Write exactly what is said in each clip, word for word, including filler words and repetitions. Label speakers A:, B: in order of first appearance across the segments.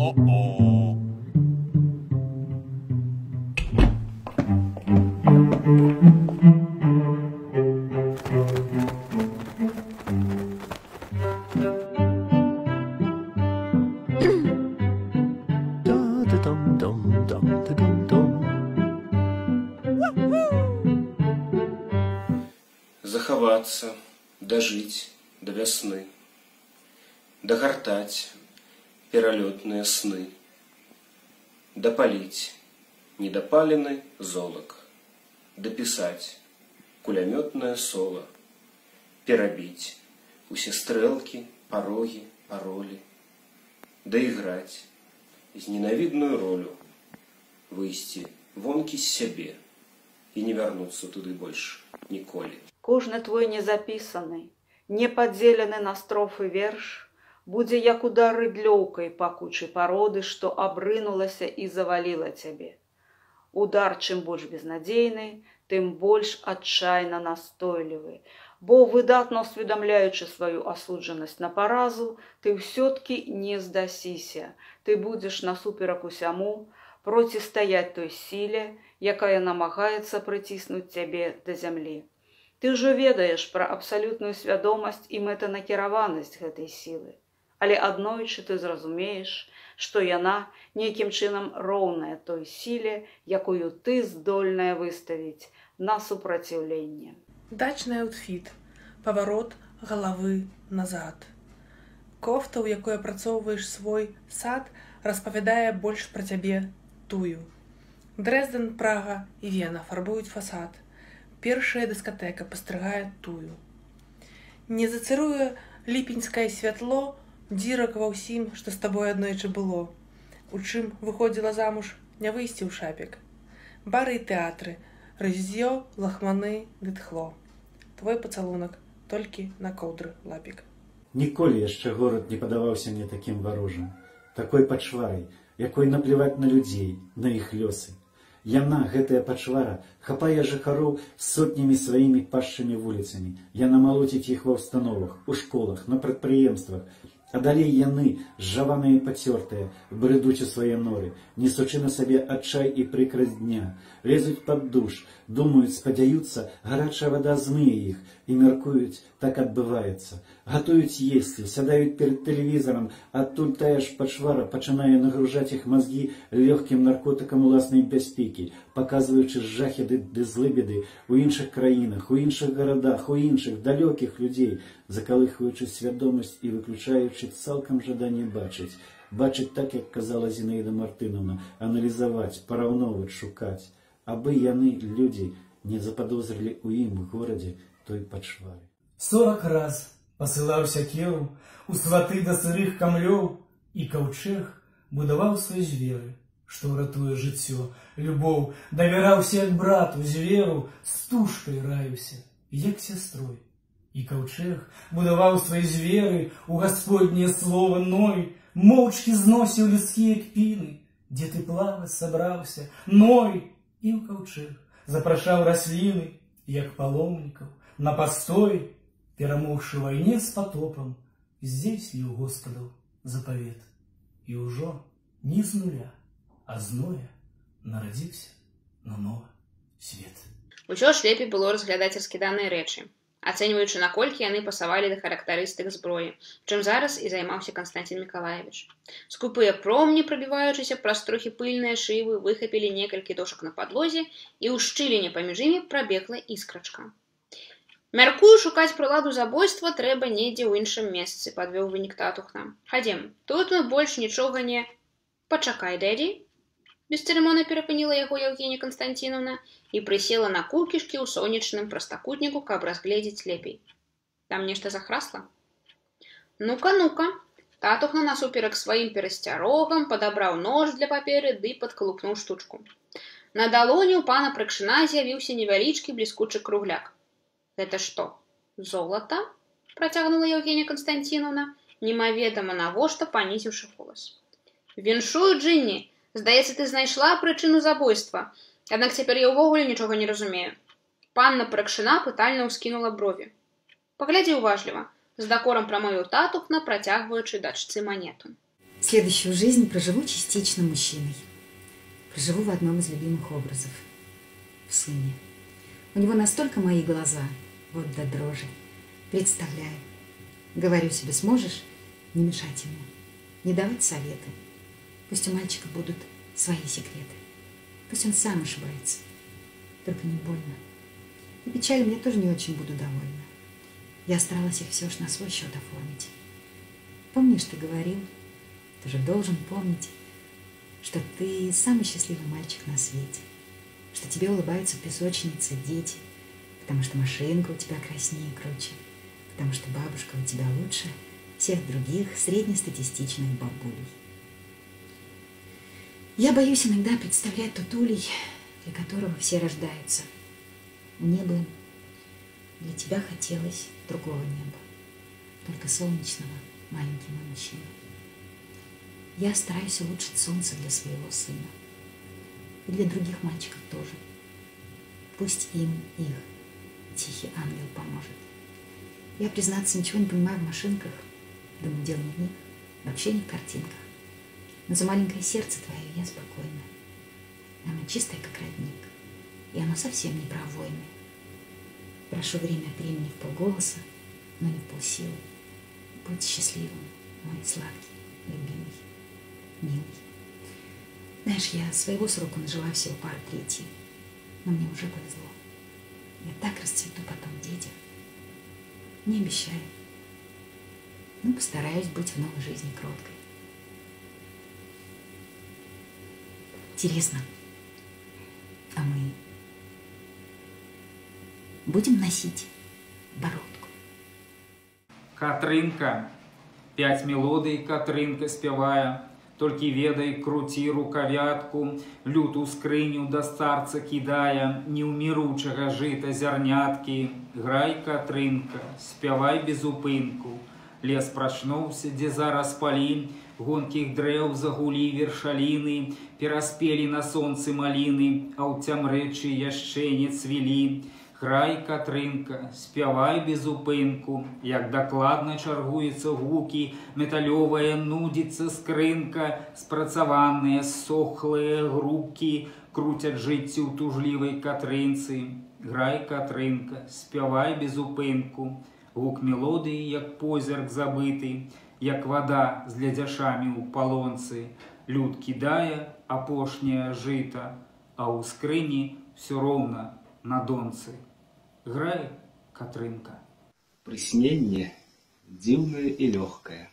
A: О-о-о.
B: Захавацца, дажыць да вясны, дагартаць пералётныя сны, дапаліць недапалены золак, дапісаць кулямётнае сола, перабіць усе стрэлкі, парогі, паролі, дайграць зненавідную ролю, выйсці вонкі з сябе і не вярнуцца туды больш ніколі.
C: Кожны твой незапісаны, непадзелены на строфы верш будзе як удар рыдлёўкай пакучай пароды, што абрынулася і заваліла цябе. Удар чым больш безнадзейны, тым больш адчайна настойлівы, бо выдатна усведамляючы сваю асуджанасць на паразу, ты ўсё-ткі не здасіся, ты будзеш насуперак усяму процістаяць той сіле, якая намагаецца прыціснуць цябе да зямлі. Ты ўжо ведаеш пра абсалютную свядомасць і мэтанакіраванасць гэтай сілы, але аднойчы ты зразумееш, што яна нейкім чынам роўная той сіле, якую ты здольная выставіць на супраціўленне.
D: Дачны аўтфіт, паварот галавы назад. Кофта, у якой апрацоўваеш свой сад, распавядае больш пра цябе тую. Дрэздэн, Прага і Вена фарбуюць фасад. Першая дыскатэка пастрыгае тую. Не зацыруе ліпеньскае святло дзірак ва ўсім, што з табой аднойчы было. У чым выходзіла замуж, не выйсці ў шапік. Бары і тэатры, рыззё, лахманы ды тхло. Твой пацалунак толькі на коўдры лапік.
E: Ніколі яшчэ горад не падаваўся мне такім варожым, такой пачварай, якой напліваць на людзей, на іх лёсы. Яна, гэтая пачвара, хапае жыхароў сотнямі сваімі пашчымі вуліцамі. Яна малоціць іх ва ўстановах, у школах, на прадпрыемствах. А далей яны, зжаваныя і пацёртыя, брыдуць у свае норы, несучы на сабе адчай і прыкрасць дня, лезуць пад душ, думаюць, спадзяюцца, гарачая вада змые іх, і мяркуюць, так адбываецца. Гатуюць есці, сядаюць перад тэлевізарам, адтуль тая ж пачвара пачынае нагружаць іх мазгі лёгкім наркотыкам уласнай бяспекі, паказваючы жахі ды злыбеды ў іншых краінах, у іншых гарадах, у іншых далёкіх людзей, закалыхваючы свядомасць і выключаючы цалкам жаданне бачыць. Бачыць так, як казала Зінаіда Мартынаўна, аналізаваць, параўноўваць, шукаць. Абы яны, людзі, не западозрылі ў ім горадзе той пачвары.
F: Сорак раз пасылаў сякеру у сваты да сырых камлёў, і каўчэг будаваў свае зверы, што ўратуе жыццё, любоў, давяраўся як брату, зверу, стужкай раюся, як сястрой. І каўчэг будаваў свае зверы у гасподняе слова ной, моўчкі зносіў людскія кпіны, дзе ты плаваць сабраўся, ной, і ў каўчэг запрашаў расліны, як паломнікаў, на пастой, перамогшы вайне з патопам, здзейсніў Господаў запавет. І ўжо не з нуля, а з ноя нарадзіўся на новы свет.
G: Усё ж лепей было разглядаць раскіданыя рэчы, ацэньваючы, наколькі яны пасавалі да характарыстык зброі, чым зараз і займаўся Канстанцін Мікалаевіч. Скупыя промні, прабіваючыся праз трохі пыльныя шыбы, выхапілі некалькі дошак на падлозе, і ў шчыліне паміж імі прабегла іскрачка. Мяркую, шукаць прыладу забойства трэба недзе ў іншым месцы, падвёў вынік татухна. Хадзем, тут мы больш нічога не... Пачакай, дэдзі. Бесцырымонна перапыніла яго Евгенія Константиновна і прысела на кулкішкі ў сонечным прастакутніку, каб разгледзець лепей. Там нешта захрасла? Ну-ка, ну-ка. Татухна насуперак сваім перасцярогам падабраў нож для паперы ды падкалупнуў штучку. На далоні ў пана Прыкшына з'явіўся невялічкі бліскучы кругляк. Гэта што, золата? Працягнула Евгенія Константиновна, немаведама навошта панізіўшы голас. Віншую, Джинні, здаецца, ты знайшла прычыну забойства, аднак цяпер я ўвогуле нічога не разумею. Панна Прыкшына пытальна ўскінула брові. Паглядзі уважліва, з дакорам прамовіў татухна, працягваючы дачцы манету.
A: Следующую жизнь проживу частично мужчиной. Проживу в одном из любимых образов. В сыне. У него настолько мои глаза, вот до дрожи. Представляю. Говорю себе, сможешь не мешать ему, не давать советы. Пусть у мальчика будут свои секреты. Пусть он сам ошибается. Только не больно. И печалью я тоже не очень буду довольна. Я старалась их все ж на свой счет оформить. Помнишь, ты говорил, ты же должен помнить, что ты самый счастливый мальчик на свете, что тебе улыбаются в песочнице дети, потому что машинка у тебя краснее и круче, потому что бабушка у тебя лучше всех других среднестатистичных бабулей. Я боюсь иногда представлять тот улей, для которого все рождаются. Мне бы для тебя хотелось другого неба, только солнечного, маленький мой мужчина. Я стараюсь улучшить солнце для своего сына. И для других мальчиков тоже. Пусть им их тихий ангел поможет. Я, признаться, ничего не понимаю в машинках. Думаю, дело не в них, вообще не в картинках. Но за маленькое сердце твое я спокойна. Оно чистое, как родник. И оно совсем не про войны. Прошу время от времени в полголоса, но не в полсилы. Будь счастливым, мой сладкий, любимый, милый. Знаешь, я своего срока нажила всего пару третий, но мне уже повезло. Я так расцвету потом в детях. Не обещаю. Но постараюсь быть в новой жизни кроткой. Интересно, а мы будем носить бородку?
H: Катрынка, пять мелодий Катрынка спявае, толькі ведай, круці рукавятку, люту скрыню да старца кідае, неўміручага жыта зярняткі. Грай, Катрынка, спявай без упынку. Лес прачнуўся, дзе зараз палі, гонкіх дрэў загулі вершаліны, пераспелі на сонцы маліны, а ў цямрэчы яшчэ не цвілі. Грай, Катрынка, спявай без упынку, як дакладна чаргуецца гукі, металёвая нудзіцца скрынка, спрацаваныя сохлыя грубкі круцяць жыцці ў тужлівай Катрынцы. Грай, Катрынка, спявай без упынку, гук мелодыі, як позірк забыты, як вада з ледзяшамі ў палонцы, люд кідае апошняе жыта, а ў скрыні ўсё роўна на донцы. Грай, Катрынка.
B: Прысненне дзіўнае і лёгкае.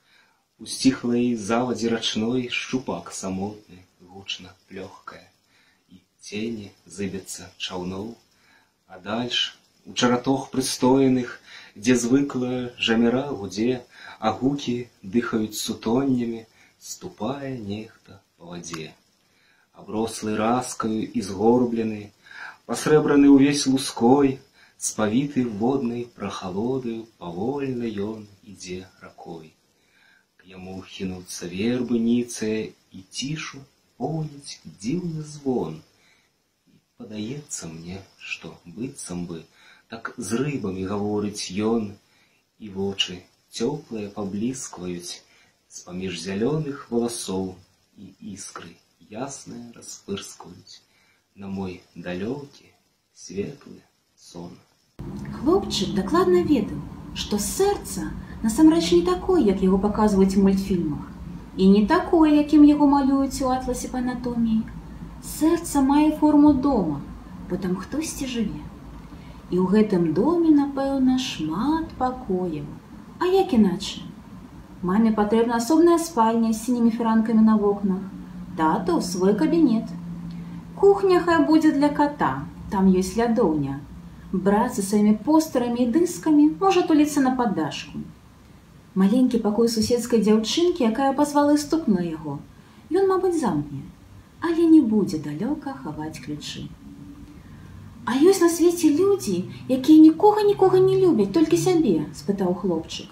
B: У сціхлай завадзе рачной шчупак самотны, гучна плёхкае. І цені зыбяцца чаўноў, а дальш у чаратох прыстоеных, дзе звыклая жамера гудзе, а гукі дыхаюць сутоннямі, ступае нехта па вадзе. Аброслы раскаю і згорблены, пасрэбраны ўвесь луской, спавіты воднай прахалодаю, павольна ён ідзе ракой. К яму хінуцца вербы ніцыя, і цішу поўніць дзіўны звон. І падаецца мне, што быццам бы так з рыбамі гаворыць ён, і вочы цёплыя пабліскваюць з-паміж зялёных валасоў, і іскры ясныя распырскваюць на мой далёкі, светлы сон.
I: Хлопчык дакладна ведаў, што сэрца насамрэч не такое, як яго паказваюць у мультфільмах, і не такое, якім яго малююць у атласе па анатоміі. Сэрца мае форму дома, бо там хтосьці жыве. І ў гэтым доме, напэўна, шмат пакояў. А як іначай? Маме патрэбна асобная спальня з сінімі фіранкамі на вокнах, тату свой кабінет. Кухня хай будзе для кота, там ёсць лядоўня. Брат са сваімі постарамі і дыскамі можа туліцца на паддашку. Маленькі пакой суседскай дзяўчынкі, якая пазвала і стукнула яго. Ён, мабыць, замкне, але не будзе далёка хаваць ключы. А ёсць на свеце людзі, якія нікога-нікога не любяць, толькі сябе, спытаў хлопчык.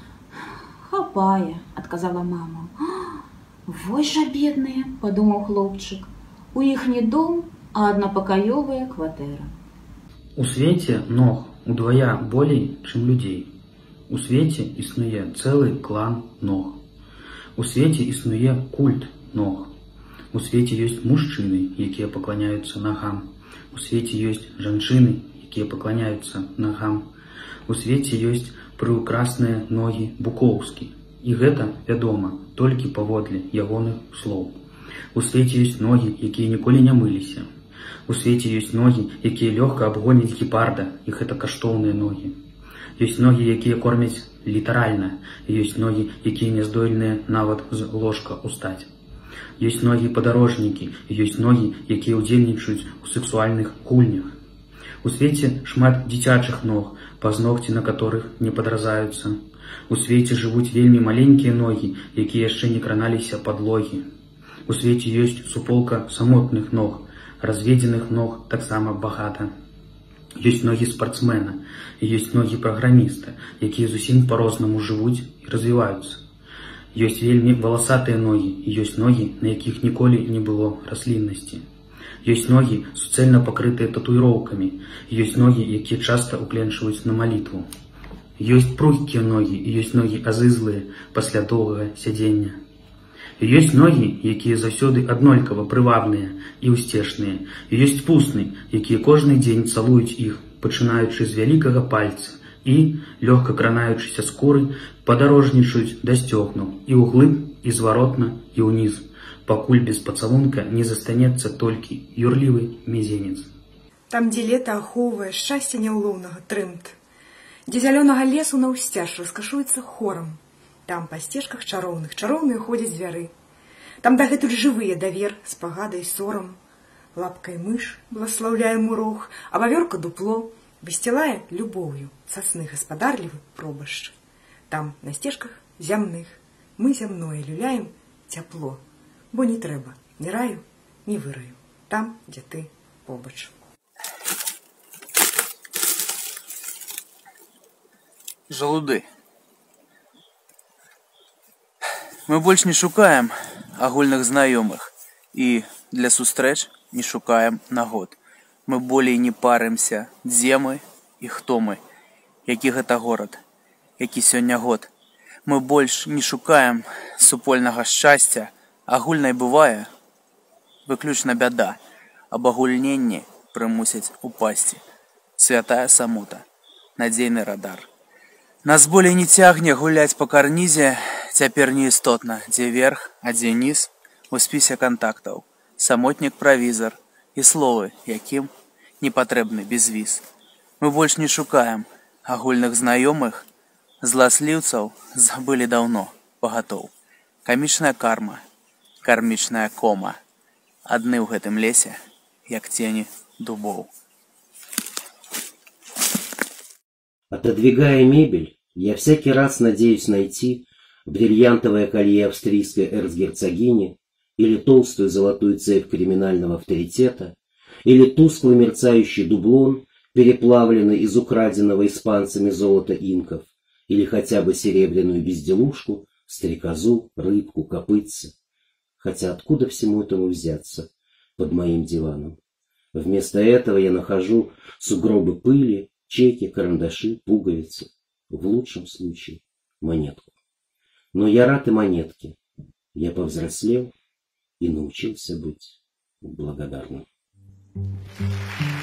I: Хапае, адказала мама. Вось жа бедныя, падумаў хлопчык. У іх не дом, а аднапакаёвая кватэра.
J: У свеце ног удвая болей, чым людзей. У свеце існуе цэлы клан ног. У свеце існуе культ ног. У свеце ёсць мужчыны, якія пакланяюцца нагам. У свеце ёсць жанчыны, якія пакланяюцца нагам. У свеце ёсць прыўкрасныя ногі Букоўскі. І гэта вядома толькі паводле ягоных слоў. У свеце ёсць ногі, якія ніколі не мыліся. У свеце ёсць ногі, якія лёгка абгоняць гепарда, і гэта каштоўныя ногі. Ёсць ногі, якія кормяць літаральна, і ёсць ногі, якія не здольныя нават з ложка устаць. Ёсць ногі падарожнікі, і ёсць ногі, якія ўдзельнічаюць у сексуальных гульнях. У свеце шмат дзіцячых ног, пазногці на которых не падразаюцца. У свеце жывуць вельмі маленькія ногі, якія яшчэ не краналіся падлогі. У свеце ёсць суполка самотных ног, разведзеных ног таксама багата. Ёсць ногі спартсмена, і ёсць ногі праграміста, якія зусім па-рознаму жывуць і развіваюцца. Ёсць вельмі валасатыя ногі, і ёсць ногі, на якіх ніколі не было расліннасці. Ёсць ногі, суцэльна пакрытыя татуіроўкамі, ёсць ногі, якія часта ўкленчваюць на малітву. Ёсць пругкія ногі, і ёсць ногі азызлыя пасля доўгага сядзення. І ёсць ногі, якія заўсёды аднолькава прывабныя і ўсцешныя, і ёсць пусны, якія кожны дзень цалуюць іх, пачынаючы з вялікага пальца, і, лёгка кранаючыся скуры, падарожнічаюць да сцёгнаў, і ўглыб, і зваротна, і ўніз, пакуль без пацалунка не застанецца толькі юрлівы мізінец.
K: Там, дзе лета ахоўвае шчасце няўлоўнага трымт, дзе зялёнага лесу наўсцяж раскашуецца хорам, там па сцежках чароўных чароўныя ходзяць звяры. Там дагэтуль жывыя давер, спагада і сорам. Лапкай мыш бласлаўляе мурох, а вавёрка дупло высцілае любоўю сасны гаспадарлівы пробашч. Там на сцежках зямных мы зямное люляем цяпло, бо не трэба ні раю, ні выраю, там, дзе ты побач.
L: Жалуды. Мы больш не шукаем агульных знаёмых і для сустрэч не шукаем нагод. Мы болей не парымся, дзе мы і хто мы, які гэта горад, які сёння год. Мы больш не шукаем супольнага шчасця, агульнай бывае выключна бяда, абагульненні прымусяць упасці. Святая самота, надзейны радар. Нас болей не цягне гуляць па карнізе, цяпер неістотна, дзе верх, а дзе ніз, у спісе кантактаў, самотнік-правізар і словы, якім не патрэбны безвіз. Мы больш не шукаем агульных знаёмых, зласліўцаў забылі даўно, пагатоў. Камічная карма, кармічная кома, адны ў гэтым лесе, як тені дубоў.
M: Отодвигая мебель, я всякий раз надеюсь найти бриллиантовое колье австрийской эрцгерцогини или толстую золотую цепь криминального авторитета, или тускло мерцающий дублон, переплавленный из украденного испанцами золота инков, или хотя бы серебряную безделушку, стрекозу, рыбку, копытце. Хотя откуда всему этому взяться под моим диваном? Вместо этого я нахожу сугробы пыли, чеки, карандаши, пуговицы, в лучшем случае монетку. Но я рад и монетке. Я повзрослел и научился быть благодарным.